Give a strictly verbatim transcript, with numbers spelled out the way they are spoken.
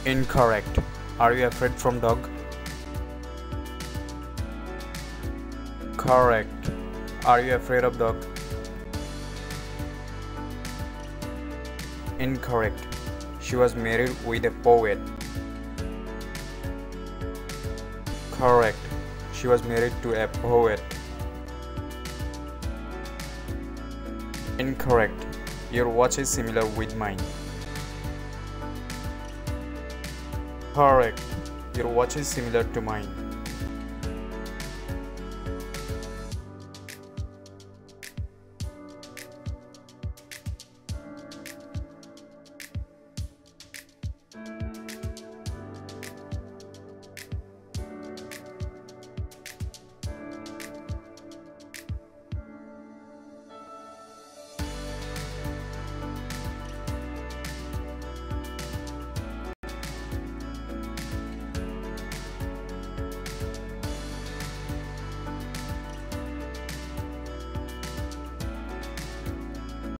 Incorrect. Are you afraid from dog? Correct. Are you afraid of dog? Incorrect. She was married with a poet. Correct. She was married to a poet. Incorrect. Your watch is similar with mine. Correct. Your watch is similar to mine.